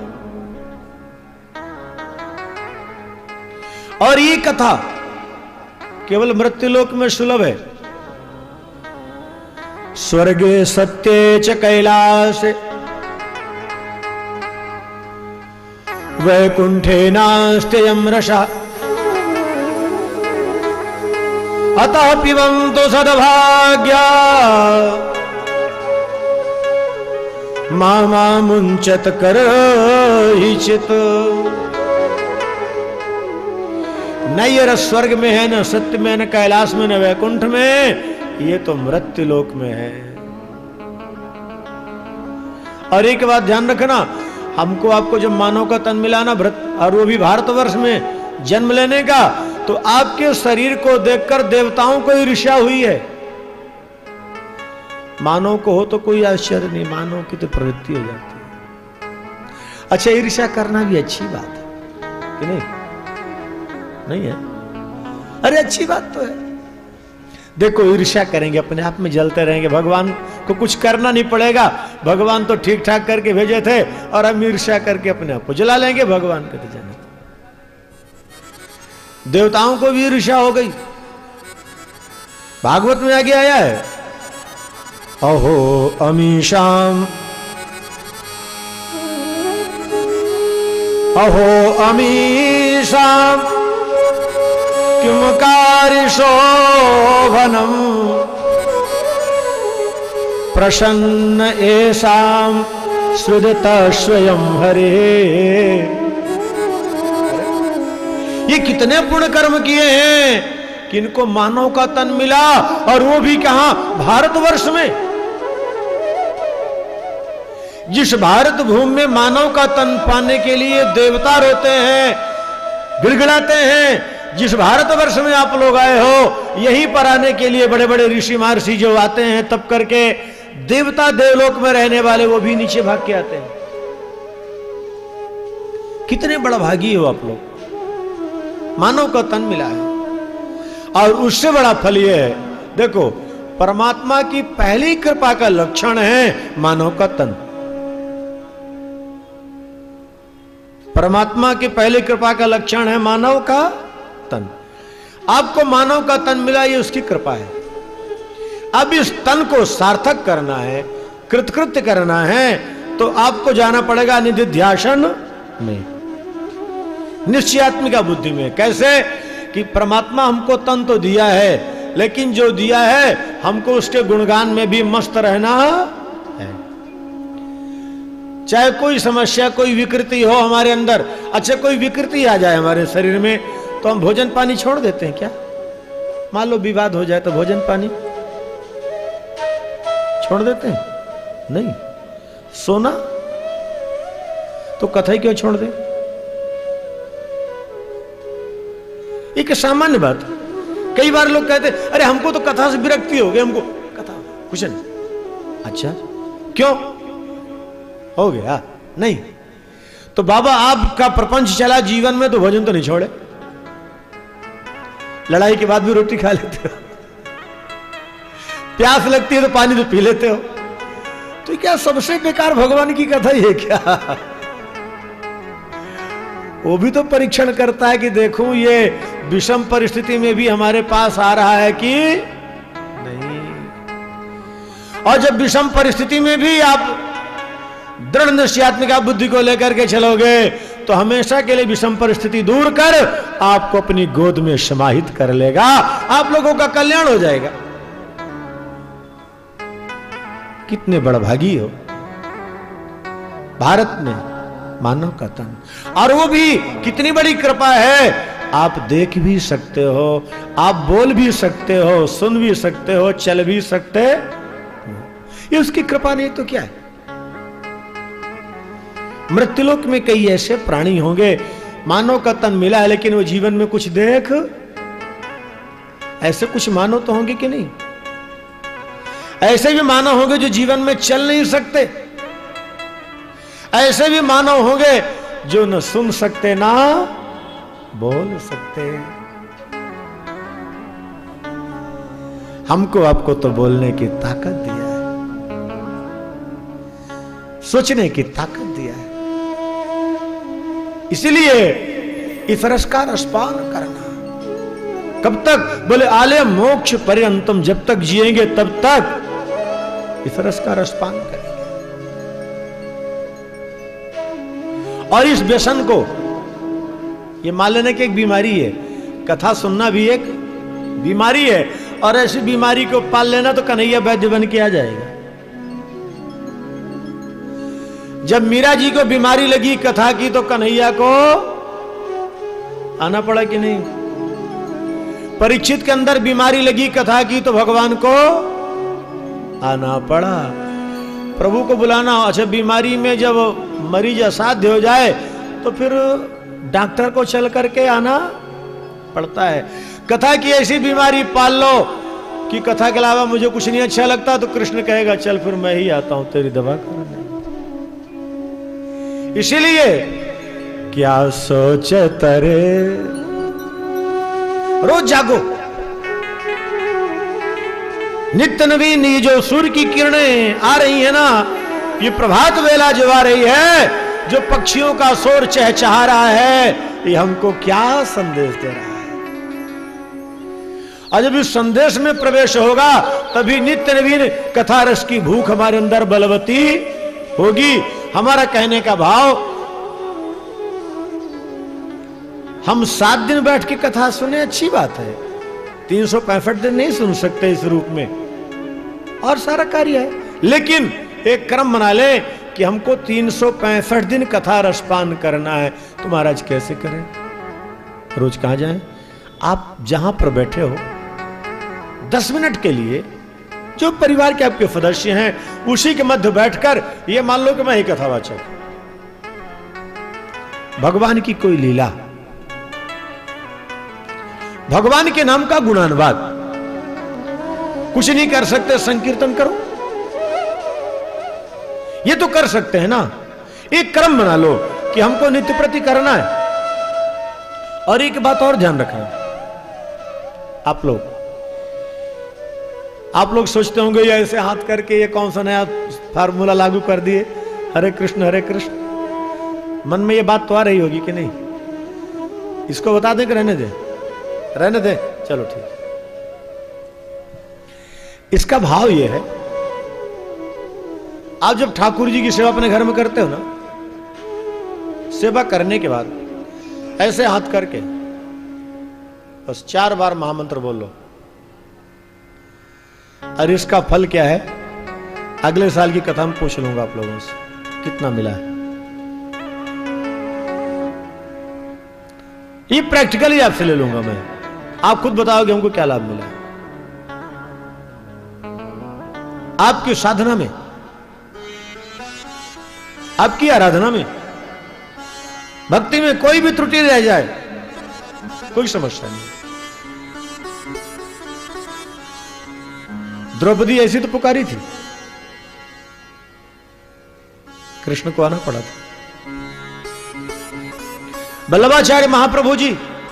और ये कथा केवल मृत्युलोक में सुलभ है। स्वर्गे सत्ये च कैलास वैकुंठे नास्त्ययं रसः अतः पिबन्तु सद्भाग्या मामा मुंचत करहिचित्। न ये स्वर्ग में है, न सत्य में, न कैलाश में, न वैकुंठ में, ये तो मृत्यु लोक में है। और एक बात ध्यान रखना, हमको आपको जब मानव का तन मिला ना, और वो भी भारतवर्ष में जन्म लेने का, तो आपके शरीर को देखकर देवताओं को ईर्ष्या हुई है। मानव को हो तो कोई आश्चर्य नहीं, मानव की तो प्रवृत्ति हो जाती है। अच्छा, ईर्ष्या करना भी अच्छी बात है कि नहीं? नहीं है? अरे अच्छी बात तो है। देखो, ईर्ष्या करेंगे अपने आप में जलते रहेंगे, भगवान को कुछ करना नहीं पड़ेगा। भगवान तो ठीक ठाक करके भेजे थे, और हम ईर्ष्या करके अपने आप को जला लेंगे। भगवान के तो जाने, देवताओं को भी ईर्ष्या हो गई। भागवत में आगे आया है, अहो अमीशाम अहो अमीशाम किमकारि शोभनम प्रसन्न एषाम सृजत स्वयं हरे। ये कितने पुण्य कर्म किए हैं कि इनको मानव का तन मिला, और वो भी कहां? भारतवर्ष में। जिस भारत भूमि में मानव का तन पाने के लिए देवता रोते हैं, गिड़गिड़ाते हैं, जिस भारतवर्ष में आप लोग आए हो, यहीं पर आने के लिए बड़े बड़े ऋषि महर्षि जो आते हैं तब करके, देवता देवलोक में रहने वाले वो भी नीचे भाग के आते हैं। कितने बड़ा भागी हो आप लोग, मानव का तन मिला है। और उससे बड़ा फल यह है, देखो, परमात्मा की पहली कृपा का लक्षण है मानव का तन। परमात्मा की पहली कृपा का लक्षण है मानव का तन। आपको मानव का तन मिला, ये उसकी कृपा है। अब इस तन को सार्थक करना है, कृतकृत्य करना है, तो आपको जाना पड़ेगा निधिध्यासन में, निश्चयात्मिका बुद्धि में। कैसे कि परमात्मा हमको तन तो दिया है, लेकिन जो दिया है हमको उसके गुणगान में भी मस्त रहना है। चाहे कोई समस्या, कोई विकृति हो हमारे अंदर, अच्छा कोई विकृति आ जाए हमारे शरीर में, तो हम भोजन पानी छोड़ देते हैं क्या? मान लो विवाद हो जाए तो भोजन पानी छोड़ देते हैं? नहीं। सोना तो कथई क्यों छोड़ दे? एक सामान्य बात। कई बार लोग कहते अरे हमको तो कथा से विरक्ति हो गई, हमको कथा कुछ नहीं। अच्छा क्यों हो गया? नहीं तो बाबा आपका प्रपंच चला जीवन में तो भोजन तो नहीं छोड़े, लड़ाई के बाद भी रोटी खा लेते हो, प्यास लगती है तो पानी तो पी लेते हो, तो क्या सबसे बेकार भगवान की कथा ही है क्या? वो भी तो परीक्षण करता है कि देखूं ये विषम परिस्थिति में भी हमारे पास आ रहा है कि नहीं। और जब विषम परिस्थिति में भी आप दृढ़ निश्चयात्मिका बुद्धि को लेकर के चलोगे तो हमेशा के लिए विषम परिस्थिति दूर कर आपको अपनी गोद में समाहित कर लेगा, आप लोगों का कल्याण हो जाएगा। कितने बड़भागी हो, भारत में मानव का तन, और वो भी कितनी बड़ी कृपा है, आप देख भी सकते हो, आप बोल भी सकते हो, सुन भी सकते हो, चल भी सकते हो। ये उसकी कृपा नहीं तो क्या है। मृत्युलोक में कई ऐसे प्राणी होंगे, मानव का तन मिला है लेकिन वो जीवन में कुछ देख, ऐसे कुछ मानव तो होंगे कि नहीं। ऐसे भी मानव होंगे जो जीवन में चल नहीं सकते, ऐसे भी मानव होंगे जो न सुन सकते ना बोल सकते। हमको आपको तो बोलने की ताकत दिया है, सोचने की ताकत दिया है, इसलिए इस रस का रसपान करना। कब तक? बोले आले मोक्ष पर्यंतम, जब तक जिएंगे तब तक इस रस का रसपान करेंगे। और इस व्यसन को, ये मान लेने की एक बीमारी है, कथा सुनना भी एक बीमारी है, और ऐसी बीमारी को पाल लेना तो कन्हैया वैद्य बन के आ जाएगा। जब मीरा जी को बीमारी लगी कथा की तो कन्हैया को आना पड़ा कि नहीं। परीक्षित के अंदर बीमारी लगी कथा की तो भगवान को आना पड़ा। प्रभु को बुलाना, अच्छा बीमारी में जब मरीज असाध्य हो जाए तो फिर डॉक्टर को चल करके आना पड़ता है। कथा की ऐसी बीमारी पाल लो कि कथा के अलावा मुझे कुछ नहीं अच्छा लगता, तो कृष्ण कहेगा चल फिर मैं ही आता हूं तेरी दवा करने। इसीलिए क्या सोच तरे, रोज जागो, नित्य नवीन ये जो सूर्य की किरणें आ रही है ना, ये प्रभात वेला जो आ रही है, जो पक्षियों का शोर चहचहा रहा है, ये हमको क्या संदेश दे रहा है। और जब इस संदेश में प्रवेश होगा तभी नित्य नवीन कथा रस की भूख हमारे अंदर बलवती होगी। हमारा कहने का भाव, हम सात दिन बैठ के कथा सुने अच्छी बात है, तीन सौ पैंसठ दिन नहीं सुन सकते इस रूप में, और सारा कार्य है, लेकिन एक क्रम बना ले कि हमको तीन सौ पैंसठ दिन कथा रसपान करना है। तो महाराज कैसे करें? रोज कहां जाएं? आप जहां पर बैठे हो दस मिनट के लिए, जो परिवार के आपके सदस्य हैं उसी के मध्य बैठकर ये मान लो कि मैं ही कथावाचक, भगवान की कोई लीला, भगवान के नाम का गुणानुवाद, कुछ नहीं कर सकते संकीर्तन करो, ये तो कर सकते हैं ना। एक क्रम बना लो कि हमको नित्य प्रति करना है। और एक बात और ध्यान रखना, आप लोग आप लोग सोचते होंगे ये ऐसे हाथ करके ये कौन सा नया फार्मूला लागू कर दिए, हरे कृष्ण हरे कृष्ण। मन में ये बात तो आ रही होगी कि नहीं? इसको बता दें कि रहने दे, रहने दे, चलो ठीक। इसका भाव ये है, आप जब ठाकुर जी की सेवा अपने घर में करते हो ना, सेवा करने के बाद ऐसे हाथ करके बस चार बार महामंत्र बोल लो। और इसका फल क्या है अगले साल की कथा में पूछ लूंगा आप लोगों से कितना मिला है। ये प्रैक्टिकली आपसे ले लूंगा मैं, आप खुद बताओगे हमको क्या लाभ मिला है। आपकी साधना में, आपकी आराधना में, भक्ति में कोई भी त्रुटि रह जाए, कोई समस्या नहीं। द्रौपदी ऐसी तो पुकारी थी, कृष्ण को आना पड़ा था। वल्लभाचार्य महाप्रभु जी,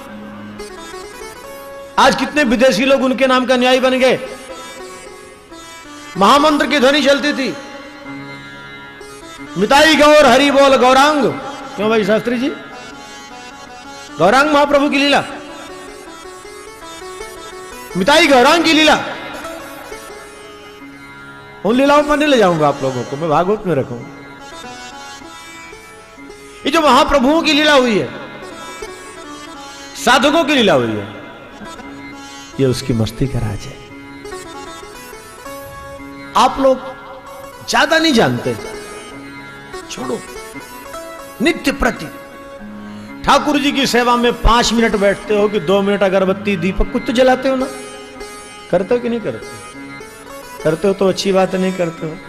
आज कितने विदेशी लोग उनके नाम का न्यायी बन गए। महामंत्र की ध्वनि चलती थी, मिताई गौर हरि बोल गौरांग। क्यों भाई शास्त्री जी? गौरांग महाप्रभु की लीला, मिताई गौरांग की लीला। उन लीलाओं पर नहीं ले जाऊंगा आप लोगों को, मैं भागवत में रखूंगा। ये जो महाप्रभुओं की लीला हुई है, साधकों की लीला हुई है, ये उसकी मस्ती का राज है। आप लोग ज्यादा नहीं जानते, छोड़ो। नित्य प्रति ठाकुर जी की सेवा में पांच मिनट बैठते हो कि दो मिनट अगरबत्ती दीपक कुछ तो जलाते हो ना? करते हो कि नहीं करते? करते हो तो अच्छी बात है, नहीं करते हो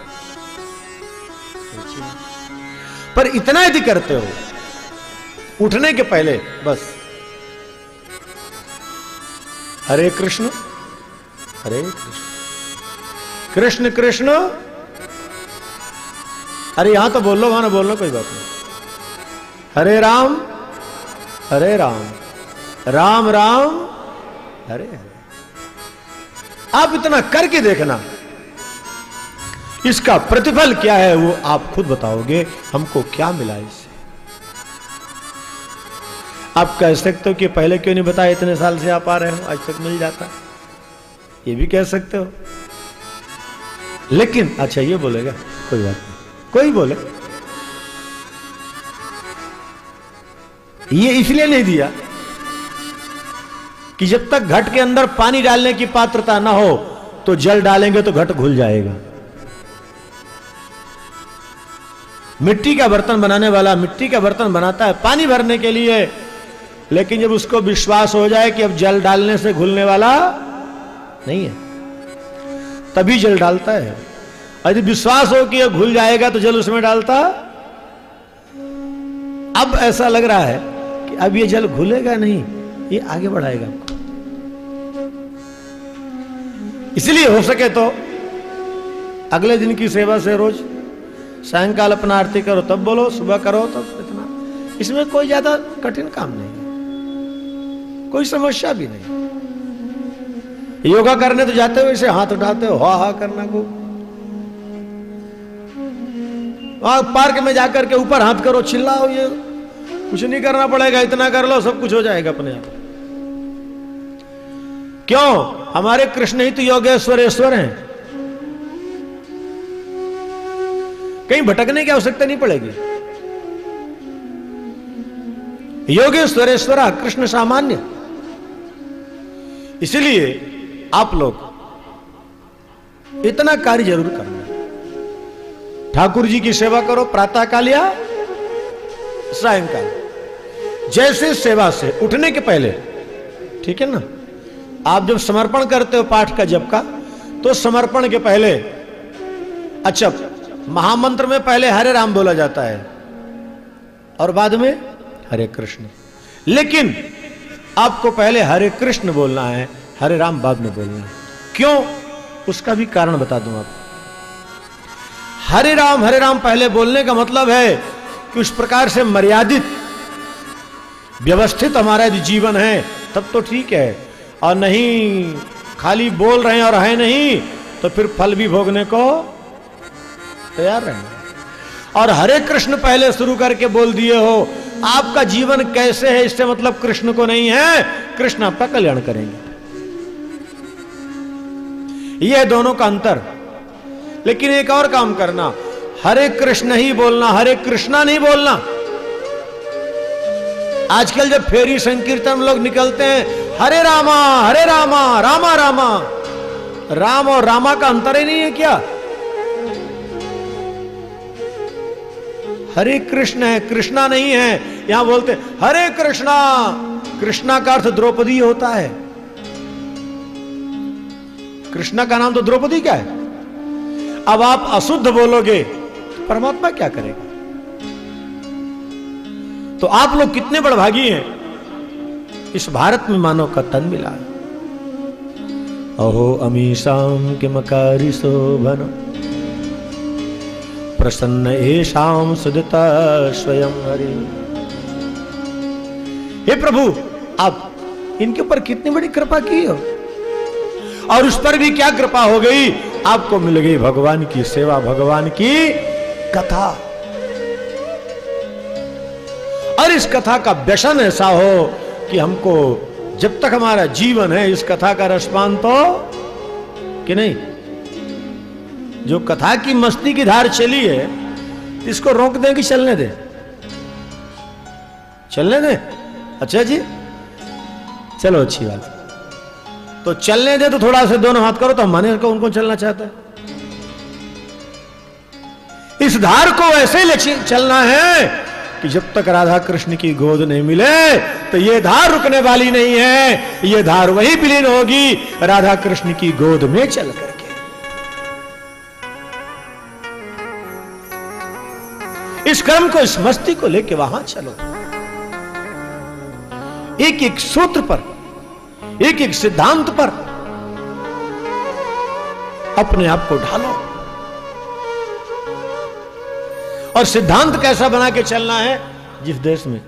पर इतना यदि करते हो उठने के पहले बस हरे कृष्ण हरे कृष्ण कृष्ण कृष्ण, अरे यहां तो बोल लो, वहां ना बोल लो, कोई बात नहीं। हरे राम हरे राम राम राम हरे हरे। आप इतना करके देखना, इसका प्रतिफल क्या है वो आप खुद बताओगे, हमको क्या मिला इससे। आप कह सकते हो कि पहले क्यों नहीं बताया, इतने साल से आप आ रहे हो, आज तक मिल जाता, ये भी कह सकते हो। लेकिन अच्छा ये बोलेगा, कोई बात नहीं, कोई बोले ये इसलिए नहीं दिया कि जब तक घट के अंदर पानी डालने की पात्रता ना हो तो जल डालेंगे तो घट घुल जाएगा। मिट्टी का बर्तन बनाने वाला मिट्टी का बर्तन बनाता है पानी भरने के लिए, लेकिन जब उसको विश्वास हो जाए कि अब जल डालने से घुलने वाला नहीं है तभी जल डालता है। यदि विश्वास हो कि यह घुल जाएगा तो जल उसमें डालता। अब ऐसा लग रहा है कि अब ये जल घुलेगा नहीं, ये आगे बढ़ाएगा आपको। इसलिए हो सके तो अगले दिन की सेवा से रोज सायंकाल अपना आरती करो तब बोलो, सुबह करो तब इतना। इसमें कोई ज्यादा कठिन काम नहीं है, कोई समस्या भी नहीं। योगा करने तो जाते हो ऐसे हाथ उठाते हो, हा हा करना को। वहां पार्क में जाकर के ऊपर हाथ करो, चिल्लाओ, ये कुछ नहीं करना पड़ेगा, इतना कर लो सब कुछ हो जाएगा अपने आप। क्यों? हमारे कृष्ण ही तो योगेश्वरेश्वर हैं, कहीं भटकने की आवश्यकता नहीं पड़ेगी। योगेश्वरेश्वरा कृष्ण सामान्य। इसलिए आप लोग इतना कार्य जरूर करना, ठाकुर जी की सेवा करो प्रातः काल या सायंकाल, जैसे सेवा से उठने के पहले, ठीक है ना। आप जब समर्पण करते हो पाठ का जप का, तो समर्पण के पहले अच्छा महामंत्र में पहले हरे राम बोला जाता है और बाद में हरे कृष्ण, लेकिन आपको पहले हरे कृष्ण बोलना है, हरे राम बाद में बोलना है। क्यों? उसका भी कारण बता दूं आपको। हरे राम हरे राम पहले बोलने का मतलब है कि उस प्रकार से मर्यादित व्यवस्थित हमारा यदि जीवन है तब तो ठीक है, और नहीं खाली बोल रहे हैं और है नहीं तो फिर फल भी भोगने को तैयार रहना। और हरे कृष्ण पहले शुरू करके बोल दिए हो, आपका जीवन कैसे है इससे मतलब कृष्ण को नहीं है, कृष्ण आपका कल्याण करेंगे। यह दोनों का अंतर। लेकिन एक और काम करना, हरे कृष्ण ही बोलना, हरे कृष्णा नहीं बोलना। आजकल जब फेरी संकीर्तन लोग निकलते हैं, हरे रामा हरे रामा रामा रामा, राम और रामा का अंतर ही नहीं है क्या? हरे कृष्ण है, कृष्णा नहीं है। यहां बोलते हरे कृष्णा, कृष्णा का अर्थ द्रौपदी होता है। कृष्णा का नाम तो द्रौपदी क्या है? अब आप अशुद्ध बोलोगे तो परमात्मा क्या करेगा? तो आप लोग कितने बड़भागी हैं, इस भारत में मानव का तन मिला है। अहो अमीशाम के मकारी शोभन, प्रसन्न एशाम सुदता स्वयं हरि। हे प्रभु, आप इनके ऊपर कितनी बड़ी कृपा की हो, और उस पर भी क्या कृपा हो गई, आपको मिल गई भगवान की सेवा, भगवान की कथा। और इस कथा का व्यसन ऐसा हो कि हमको जब तक हमारा जीवन है इस कथा का रसपान तो कि नहीं। जो कथा की मस्ती की धार चली है इसको रोक दें कि चलने दें? चलने दें। अच्छा जी, चलो अच्छी बात। तो चलने दे तो थोड़ा से दोनों हाथ करो तो हम माने को उनको चलना चाहता है। इस धार को ऐसे ले चलना है कि जब तक राधा कृष्ण की गोद नहीं मिले तो ये धार रुकने वाली नहीं है, ये धार वही विलीन होगी राधा कृष्ण की गोद में चल करके। इस क्रम को, इस मस्ती को लेके वहां चलो, एक एक सूत्र पर, एक एक सिद्धांत पर अपने आप को ढालो। और सिद्धांत कैसा बना के चलना है? जिस देश में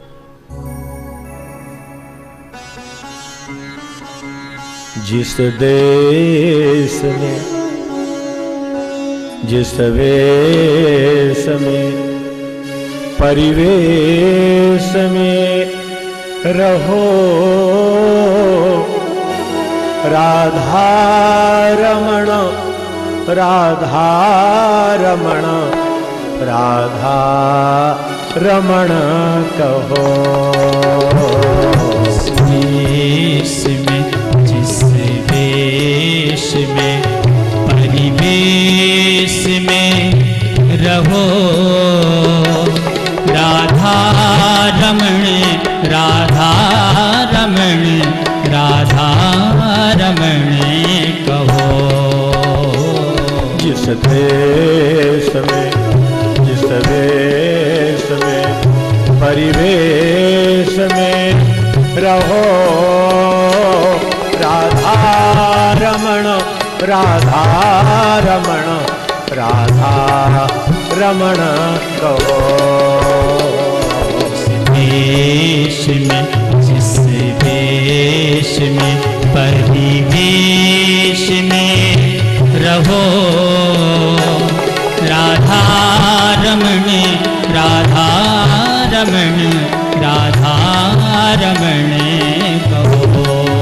जिस देश में जिस वेश में परिवेश में रहो राधा रमण राधा रमण राधा रमण कहो। देश में जिस वेश में परिवेश में रहो राधा रमण राधा रमण राधा रमण कहो। जिस देश में जिस वेश में परिवेश में रहो राधा रमण राधा रमण राधा रमण कहो। देश में जिस वेश में परिवेश में रहो राधा रमण राधा रमण राधा रमण कहो।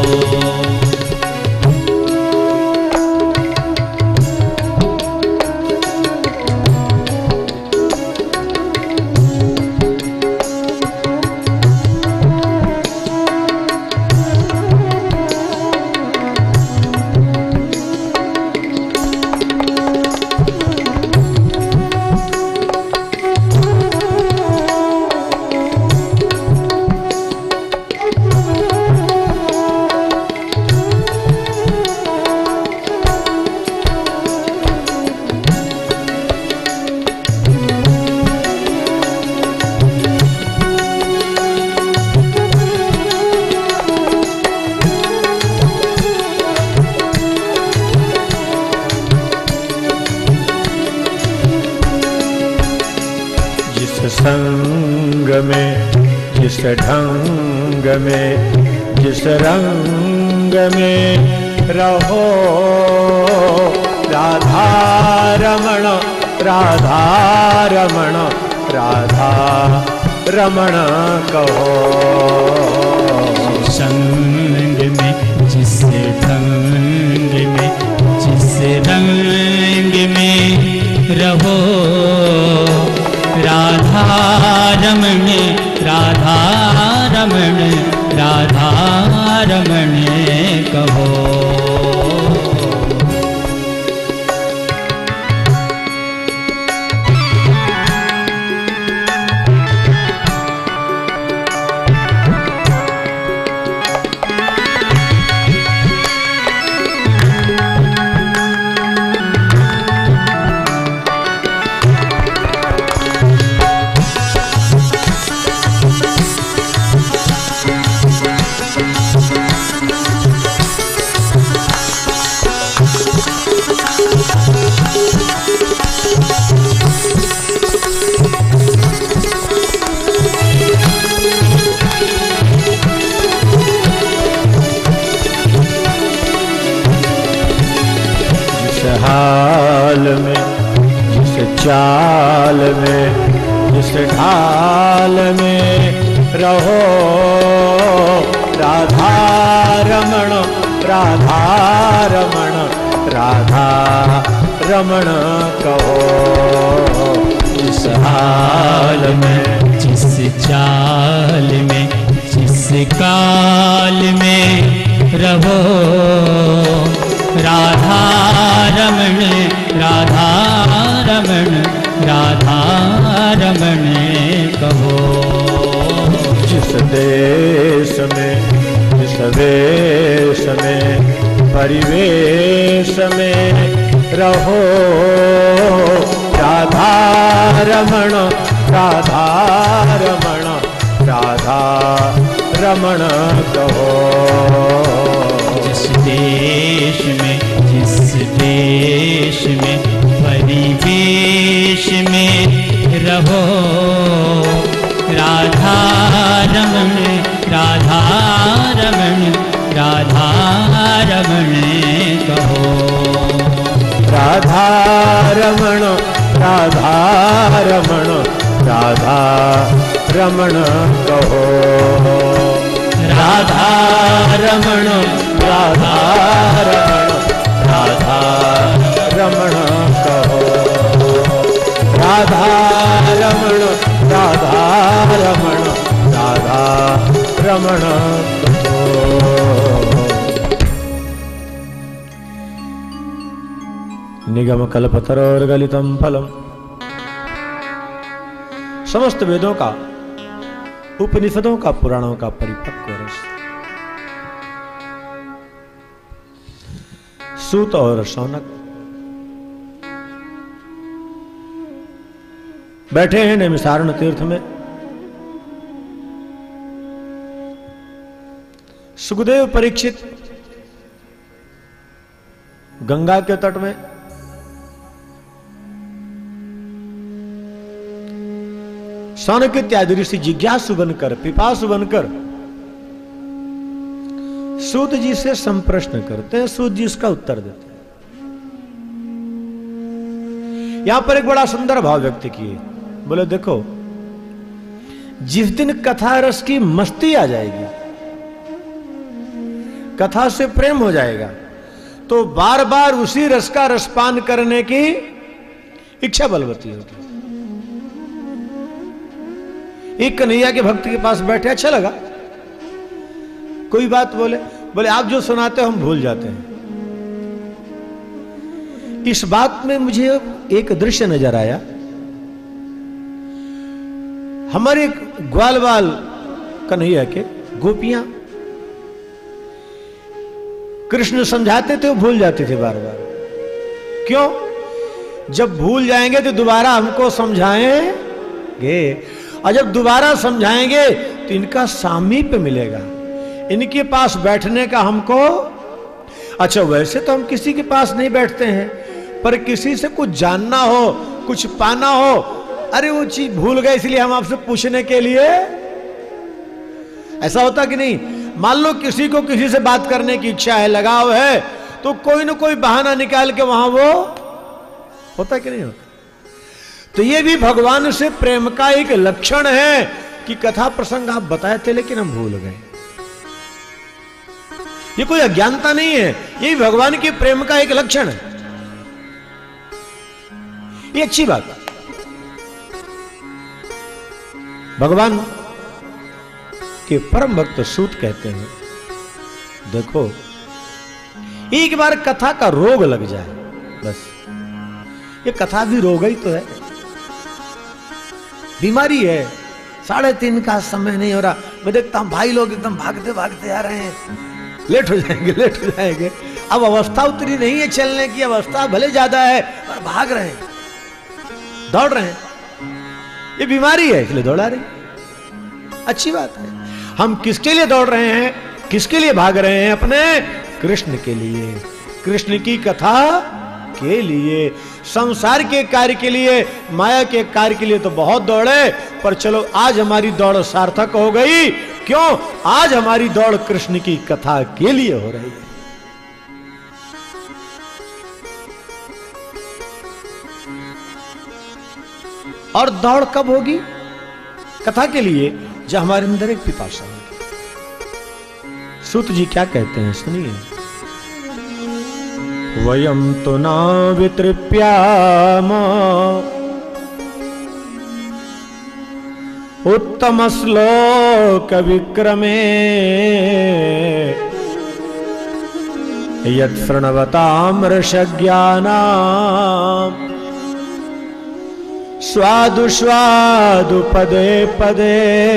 संग में जिस ढंग में जिस रंग में रहो राधा रमण राधा रमण राधा रमण कहो। संग में जिस ढंग में जिस रंग में रहो राधा रमण राधा रमण राधा रमण कहो। हाल में जिस चाल में जिस ढाल में रहो राधा रमण राधा रमण राधा रमण कहो। जिस हाल में जिस चाल में जिस काल में रहो राधा रमण राधा रमण रमण कहो। जिस देश में जिस वेश में परिवेश में रहो, राधा रमण राधा रमण राधा रमण कहो। जिस देश में जिस देश में परिवेश में रहो, राधा रमण राधा रमण राधा रमण कहो। राधा रमण राधा रमण राधा रमण कहो। राधा रमण राधा रमण राधा रमण कहो। राधा रमण राधा रमण राधा रमण कहो। निगम कल्पतरोर्गलितं फलम, समस्त वेदों का, उपनिषदों का, पुराणों का परिपक्व रस। सूत और शौनक बैठे हैं नैमिषारण्य तीर्थ में। सुखदेव परीक्षित गंगा के तट में, शौनक इत्यादि ऋषि जिज्ञासु बनकर, पिपासु बनकर सूत जी से संप्रश्न करते हैं। सूत जी इसका उत्तर देते हैं। यहां पर एक बड़ा सुंदर भाव व्यक्त किए। बोले देखो, जिस दिन कथा रस की मस्ती आ जाएगी, कथा से प्रेम हो जाएगा, तो बार बार उसी रस का रसपान करने की इच्छा बलवती होगी। एक कन्हैया के भक्त के पास बैठे, अच्छा लगा, कोई बात बोले, बोले आप जो सुनाते हो हम भूल जाते हैं। इस बात में मुझे एक दृश्य नजर आया। हमारे ग्वाल बाल कन्हैया के गोपियां कृष्ण समझाते थे, वो भूल जाते थे बार बार। क्यों? जब भूल जाएंगे तो दोबारा हमको समझाएंगे, और जब दोबारा समझाएंगे तो इनका सामीप्य मिलेगा, इनके पास बैठने का हमको। अच्छा, वैसे तो हम किसी के पास नहीं बैठते हैं, पर किसी से कुछ जानना हो, कुछ पाना हो, अरे वो चीज भूल गए इसलिए हम आपसे पूछने के लिए। ऐसा होता कि नहीं? मान लो किसी को किसी से बात करने की इच्छा है, लगाव है, तो कोई ना कोई बहाना निकाल के वहां वो होता कि नहीं होता? तो ये भी भगवान से प्रेम का एक लक्षण है कि कथा प्रसंग आप बताए थे लेकिन हम भूल गए। ये कोई अज्ञानता नहीं है, ये भगवान के प्रेम का एक लक्षण है। ये अच्छी बात है। भगवान के परम भक्त सूत कहते हैं, देखो एक बार कथा का रोग लग जाए, बस ये कथा भी रोग ही तो है, बीमारी है। साढ़े तीन का समय नहीं हो रहा, मैं देखता हूं भाई लोग एकदम भागते भागते आ रहे हैं, लेट हो जाएंगे लेट हो जाएंगे। अब अवस्था उतनी नहीं है, चलने की अवस्था भले ज्यादा है, पर भाग रहे हैं, दौड़ रहे हैं। ये बीमारी है, इसलिए दौड़ा रहे हैं। अच्छी बात है। हम किसके लिए दौड़ रहे हैं, किसके लिए भाग रहे हैं? अपने कृष्ण के लिए, कृष्ण की कथा के लिए, संसार के कार्य के लिए, माया के कार्य के लिए तो बहुत दौड़े, पर चलो आज हमारी दौड़ सार्थक हो गई। क्यों? आज हमारी दौड़ कृष्ण की कथा के लिए हो रही है। और दौड़ कब होगी? कथा के लिए, जब हमारे अंदर एक पिपासा होगी। सूत जी क्या कहते हैं, सुनिए। वयम तो न वितृप्याम उत्तम श्लोक विक्रमे यत् शृण्वताम् ऋषज्ञानाम् स्वादु स्वादु पदे पदे।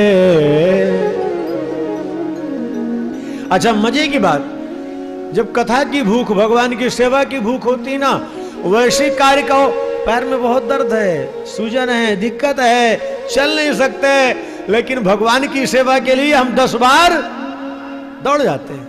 अच्छा मजे की बात, जब कथा की भूख, भगवान की सेवा की भूख होती ना, वैसे कार्य कहो, पैर में बहुत दर्द है, सूजन है, दिक्कत है, चल नहीं सकते, लेकिन भगवान की सेवा के लिए हम दस बार दौड़ जाते हैं।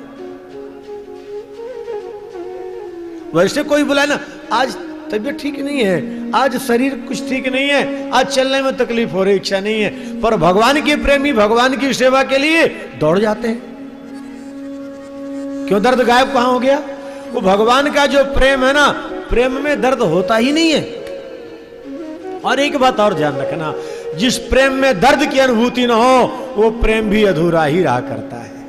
वैसे कोई बुलाए ना, आज तबीयत ठीक नहीं है, आज शरीर कुछ ठीक नहीं है, आज चलने में तकलीफ हो रही, इच्छा नहीं है, पर भगवान के प्रेमी भगवान की सेवा के लिए दौड़ जाते हैं। क्यों? दर्द गायब कहां हो गया? वो भगवान का जो प्रेम है ना, प्रेम में दर्द होता ही नहीं है। और एक बात और ध्यान रखना, जिस प्रेम में दर्द की अनुभूति ना हो, वो प्रेम भी अधूरा ही रहा करता है।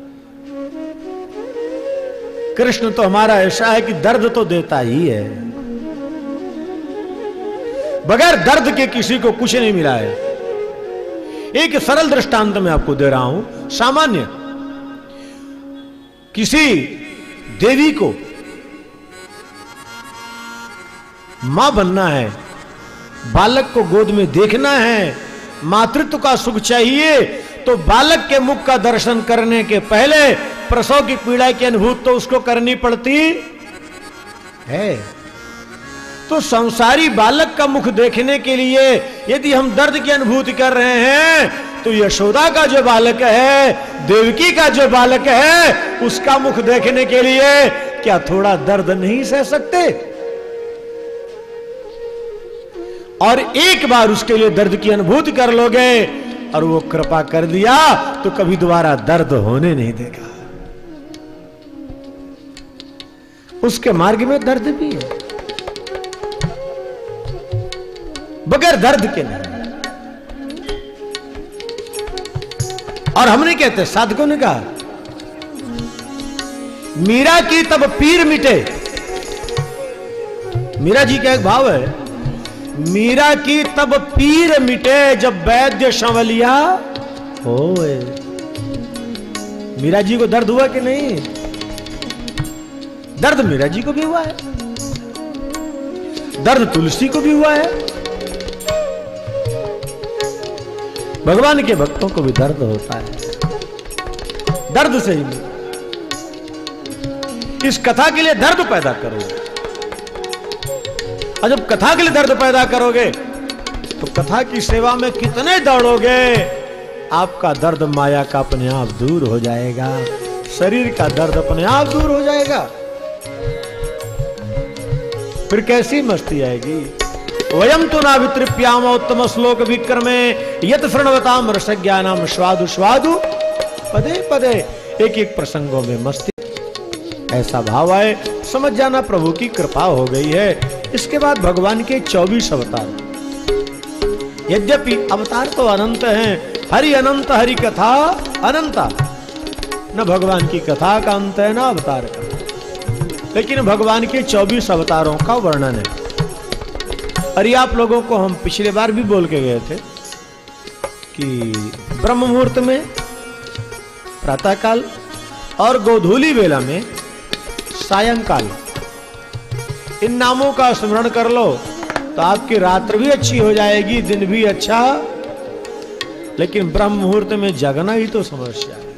कृष्ण तो हमारा ऐसा है कि दर्द तो देता ही है, बगैर दर्द के किसी को कुछ नहीं मिला है। एक सरल दृष्टांत मैं आपको दे रहा हूं। सामान्य किसी देवी को मां बनना है, बालक को गोद में देखना है, मातृत्व का सुख चाहिए, तो बालक के मुख का दर्शन करने के पहले प्रसव की पीड़ा की अनुभूति तो उसको करनी पड़ती है। तो संसारी बालक का मुख देखने के लिए यदि हम दर्द की अनुभूति कर रहे हैं, तो यशोदा का जो बालक है, देवकी का जो बालक है, उसका मुख देखने के लिए क्या थोड़ा दर्द नहीं सह सकते? और एक बार उसके लिए दर्द की अनुभूति कर लोगे और वो कृपा कर दिया, तो कभी दोबारा दर्द होने नहीं देगा। उसके मार्ग में दर्द भी है, बगैर दर्द के नहीं। और हमने कहते, साधकों ने कहा, मीरा की तब पीर मिटे। मीरा जी का एक भाव है, मीरा की तब पीर मिटे जब वैद्य संवलिया होए। मीरा जी को दर्द हुआ कि नहीं? दर्द मीरा जी को भी हुआ है, दर्द तुलसी को भी हुआ है, भगवान के भक्तों को भी दर्द होता है। दर्द से ही इस कथा के लिए दर्द पैदा करो, और जब कथा के लिए दर्द पैदा करोगे तो कथा की सेवा में कितने दौड़ोगे, आपका दर्द माया का अपने आप दूर हो जाएगा, शरीर का दर्द अपने आप दूर हो जाएगा। फिर कैसी मस्ती आएगी। वयम तो ना वितृप्याम उत्तम श्लोक विक्रमे यत शृण्वताम रसज्ञानम स्वादु स्वादु पदे पदे। एक एक प्रसंगों में मस्ती, ऐसा भाव आए, समझ जाना प्रभु की कृपा हो गई है। इसके बाद भगवान के चौबीस अवतार। यद्यपि अवतार तो अनंत हैं, हरि अनंत, हरि कथा अनंता, न भगवान की कथा का अंत है, न अवतार का, लेकिन भगवान के चौबीस अवतारों का वर्णन है। और ये आप लोगों को हम पिछले बार भी बोल के गए थे कि ब्रह्म मुहूर्त में, प्रातःकाल और गोधूली वेला में, सायंकाल, इन नामों का स्मरण कर लो तो आपकी रात्रि भी अच्छी हो जाएगी, दिन भी अच्छा। लेकिन ब्रह्म मुहूर्त में जगना ही तो समस्या है।